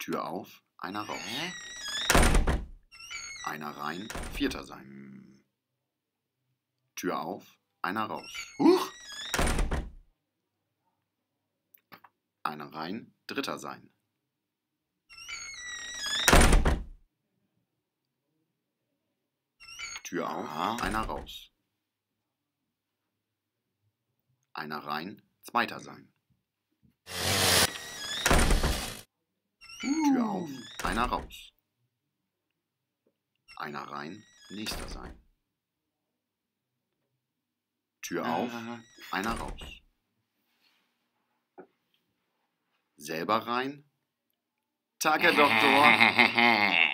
Tür auf, einer raus. Einer rein, vierter sein. Tür auf, einer raus. Huch! Einer rein, dritter sein. Tür auf, einer raus. Einer rein, zweiter sein. Tür auf, einer raus. Einer rein, nächster sein. Tür auf, einer raus. Selber rein. Tag, Herr Doktor.